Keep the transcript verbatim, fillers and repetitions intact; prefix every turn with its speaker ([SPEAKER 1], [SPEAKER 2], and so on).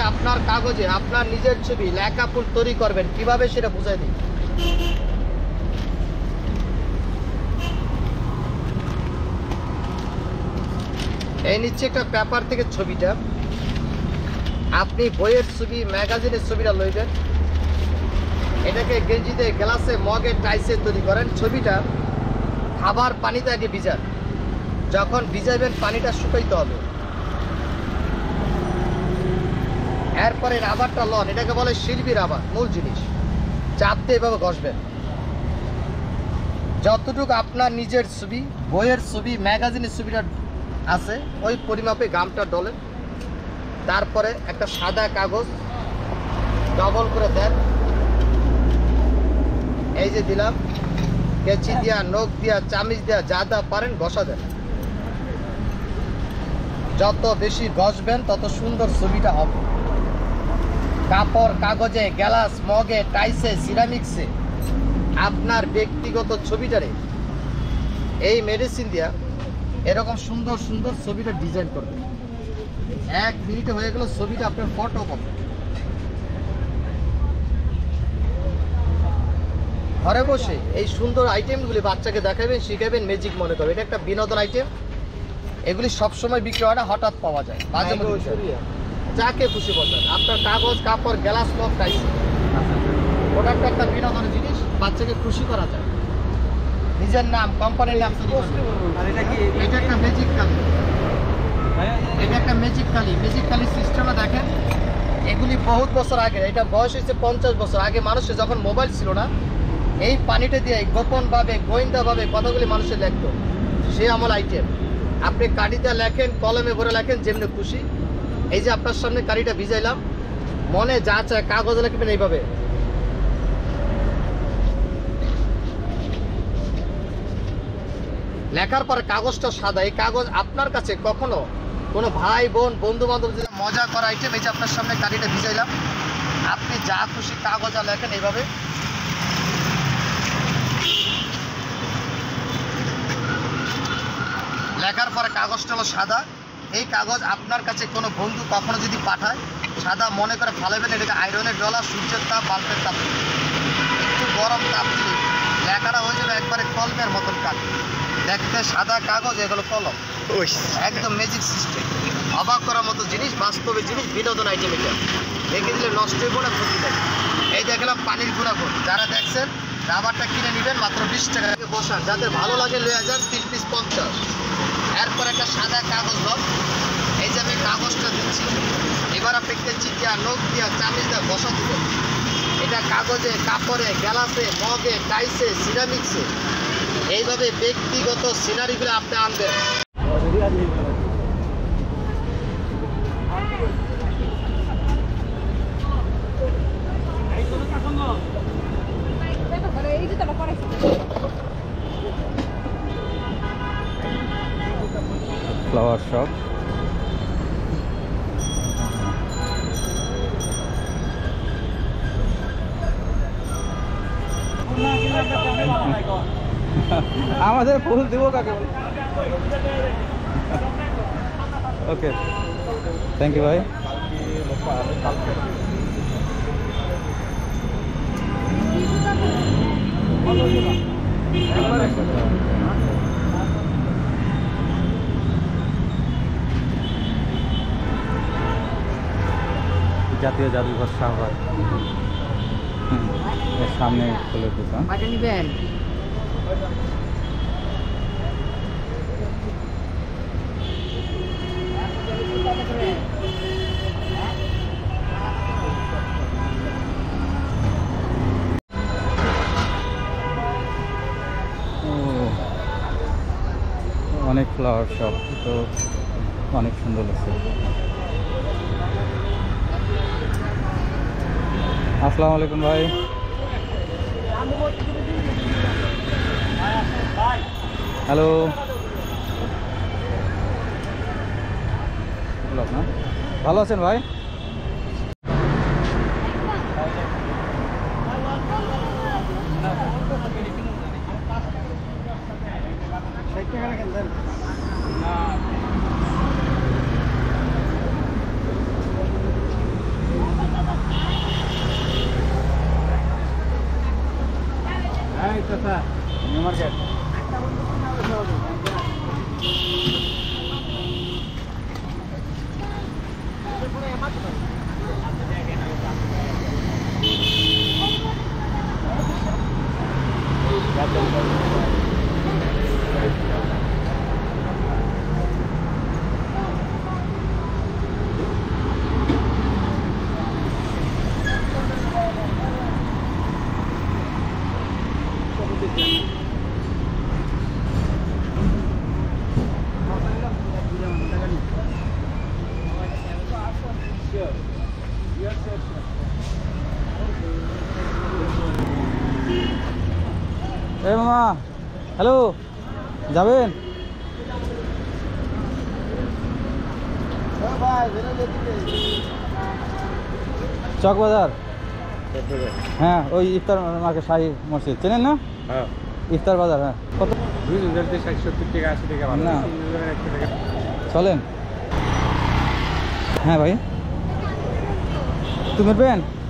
[SPEAKER 1] আপনার কাগজে আপনার নিজের ছবি লেখা ফুল তৈরি করবেন কিভাবে সেটা বুঝাই দিই। এই নিচ্ছে একটা পেপার থেকে ছবিটা, আপনি বইয়ের ছবি ম্যাগাজিনের ছবিটা লইবেন, এটাকে গেঞ্জিতে গ্লাসে মগে টাইসে তৈরি করেন। ছবিটা খাবার পানিতে আগে ভিজান, যখন ভিজাবেন পানিটা শুকাইতে হবে। এরপরে রাবারটা লন, এটাকে বলে শিল্পী রাবার, মূল জিনিস। চাপ দিয়ে এভাবে ঘষবেন। যতটুকু আপনার নিজের ছবি বইয়ের ছবি ম্যাগাজিনের ছবিটা আছে ওই পরিমাপে গামটা ডলেন। তারপরে একটা সাদা কাগজ ডবল করে দেন, এই যে দিলাম, কেচি দিয়া নখ দিয়া চামিচ দিয়া যা যা পারেন ঘষা দেন। যত বেশি ঘষবেন তত সুন্দর ছবিটা হবে। কাপড় কাগজে গ্লাস মগে টাইসে সিরামিক্সে আপনার ব্যক্তিগত ছবিটারে এই মেডিসিন দিয়া এরকম সুন্দর সুন্দর ছবিটা ডিজাইন করবেন। এক মিনিটে হয়ে গেল ছবিটা আপনার ফটো কপি। ঘরে বসে এই সুন্দর আইটেমগুলি বাচ্চাকে দেখাবেন, শিখাবেন, ম্যাজিক মনে করবেন। এটা একটা বিনোদন আইটেম, এগুলি সবসময় বিক্রি হয় না, হঠাৎ পাওয়া যায় মাঝে মধ্যে। যাকে খুশি বলবেন, আপনার কাগজ কাপড় গ্লাস মগ টাইসে ওটা একটা বিনোদনের জিনিস, বাচ্চাকে খুশি করা যায়। নিজের নাম কোম্পানির নাম এটা একটা ম্যাজিক কালি, এটা একটা ম্যাজিক কালি। ম্যাজিক কালি সিস্টেমে দেখেন, এগুলি বহুত বছর আগে, এটা বয়স হয়েছে পঞ্চাশ বছর আগে। মানুষের যখন মোবাইল ছিল না, এই পানিটা দিয়ে গোপনভাবে গোয়েন্দাভাবে কথাগুলি মানুষের লিখতো, সে আমল আইটেম। আপনি কাঠিতে লেখেন, কলমে ভরে লেখেন, যেমনি খুশি। এই যে আপনার সামনে কারিটা ভিজাইলাম, মনে যা চায় কাগজে লিখবেন এইভাবে। লেখার পরে কাগজটা সাদা, এই কাগজ আপনার কাছে কখনো কোনো ভাই বোন বন্ধু বান্ধব যদি মজা করা আইটেম। এই যে আপনার সামনে কারিটা ভিজাইলাম, আপনি যা খুশি কাগজে লেখেন এইভাবে। লেখার পরে কাগজটা হলো সাদা, এই কাগজ আপনার কাছে কোনো বন্ধু কখনো যদি পাঠায়, সাদা মনে করে ফালাবেন। এটাকে আয়রনের ডলা, সূর্যের তাপ, বাল্বের তাপ, একটু গরম তাপ দিলে লেখাটা হয়ে যাবে একবারে কলমের মতন কাজ। দেখতে সাদা কাগজ, এগুলো কলম, একদম ম্যাজিক সিস্টেম। অবাক করার মতো জিনিস, বাস্তবের জিনিস, বিনোদন আইটেম। এটা দেখে দিলে নষ্ট হইব না, ক্ষতি নেই। এই দেখলাম পানির গুণাগুণ, যারা দেখছেন রাবারটা কিনে নেবেন মাত্র বিশ টাকা বসান, যাদের ভালো লাগে লয়ে যান, তিন পিস পঞ্চাশ। এরপর একটা সাদা কাগজ লোক, এই যে আমি কাগজটা দিচ্ছি, এবার আপনি কেচি দিয়া নখ দিয়া চামিচ দিয়া বসা দিবেন। এটা কাগজে কাপড়ে গ্লাসে মগে টাইসে সিরামিক্সে এইভাবে ব্যক্তিগত সিনারিগুলো আপনি আনবেন।
[SPEAKER 2] ফ্লাওয়ার শপ, আমাদের ফুল দিব কাকে? ওকে, থ্যাংক ইউ ভাই। জাতীয় জাদুঘর শাহবাগ এর সামনে চলে দোকান। নিবেন অনেক ফ্লাওয়ার শপ, তো অনেক সুন্দর লাগছে। আসসালামু আলাইকুম ভাই। হ্যালো, ভালো আছেন ভাই? মার্কেট। এ মামা, হ্যালো, যাবেন? চক বাজার, হ্যাঁ ওই ইফতার মার্কেট শাহী মসজিদ চেনেন না?
[SPEAKER 3] হ্যাঁ,
[SPEAKER 2] ইফতার বাজার, হ্যাঁ। কত
[SPEAKER 3] দুই হাজার ষাট সত্তর টাকা আশি টাকা ভালো
[SPEAKER 2] না।
[SPEAKER 3] তিন হাজার একশো টাকা।
[SPEAKER 2] চলেন। হ্যাঁ ভাই, তুমি পেন